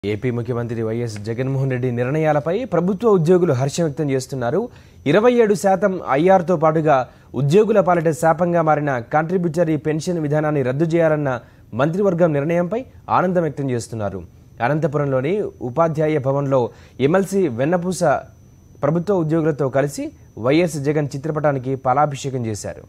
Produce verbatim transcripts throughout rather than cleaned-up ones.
AP ముఖ్యమంత్రి YS Jaganmohan Reddy నిర్ణయాలపై ప్రభుత్వ ఉద్యోగులు హర్షం వ్యక్తం చేస్తున్నారు. ఇరవై ఏడు శాతం ఐఆర్తో పాటుగా ఉద్యోగుల పాలిట శాపంగా మారిన కాంట్రిబ్యూటరీ పెన్షన్ విధానాన్ని రద్దు చేయాలన్న మంత్రివర్గం నిర్ణయంపై ఆనందం వ్యక్తం చేస్తున్నారు. అనంతపురంలోని ఉపాధ్యాయ భవన్లో ఎమ్మెల్సీ వెన్నపూస ప్రభుత్వ ఉద్యోగులతో కలిసి వైఎస్ జగన్ చిత్రపటానికి పాలాభిషేకం చేశారు.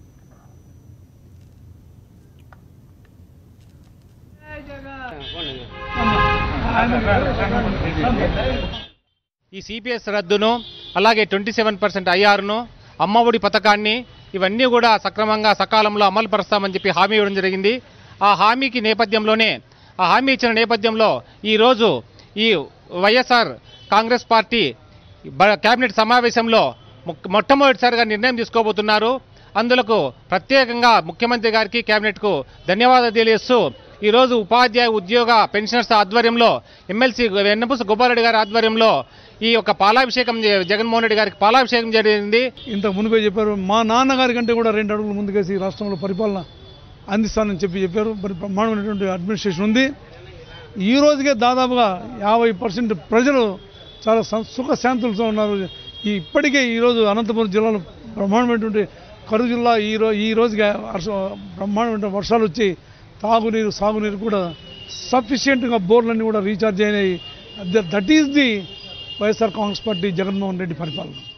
ఈ సిపిఎస్ రద్దును అలాగే ట్వంటీ సెవెన్ పర్సెంట్ ఐఆర్ను అమ్మఒడి పథకాన్ని ఇవన్నీ కూడా సక్రమంగా సకాలంలో అమలు పరుస్తామని చెప్పి హామీ ఇవ్వడం జరిగింది. ఆ హామీకి నేపథ్యంలోనే ఆ హామీ ఇచ్చిన నేపథ్యంలో ఈరోజు ఈ వైఎస్ఆర్ కాంగ్రెస్ పార్టీ కేబినెట్ సమావేశంలో మొట్టమొదటిసారిగా నిర్ణయం తీసుకోబోతున్నారు. అందులకు ప్రత్యేకంగా ముఖ్యమంత్రి గారికి కేబినెట్కు ధన్యవాదాలు తెలియజేస్తూ ఈరోజు ఉపాధ్యాయ ఉద్యోగ పెన్షనర్స్ ఆధ్వర్యంలో ఎమ్మెల్సీ వెన్నపూస గోపాలరెడ్డి గారి ఆధ్వర్యంలో ఈ యొక్క పాలాభిషేకం జగన్మోహన్ రెడ్డి గారికి పాలాభిషేకం జరిగింది. ఇంతకు మునిపే చెప్పారు, మా నాన్నగారి కంటే కూడా రెండు అడుగులు ముందుకేసి రాష్ట్రంలో పరిపాలన అందిస్తానని చెప్పి చెప్పారు. మరి బ్రహ్మాండమైనటువంటి అడ్మినిస్ట్రేషన్ ఉంది. ఈ రోజుకే దాదాపుగా యాభై పర్సెంట్ ప్రజలు చాలా సుఖశాంతులతో ఉన్నారు. ఈ ఇప్పటికే ఈరోజు అనంతపురం జిల్లాలో బ్రహ్మాండమైనటువంటి కరువు జిల్లా ఈ రోజు ఈ రోజుగా బ్రహ్మాండమైన వర్షాలు వచ్చి తాగునీరు సాగునీరు కూడా సఫిషియెంట్గా బోర్లన్నీ కూడా రీఛార్జ్ అయినాయి. That is the YSR Congress party Jaganmohan Reddy పరిపాలన.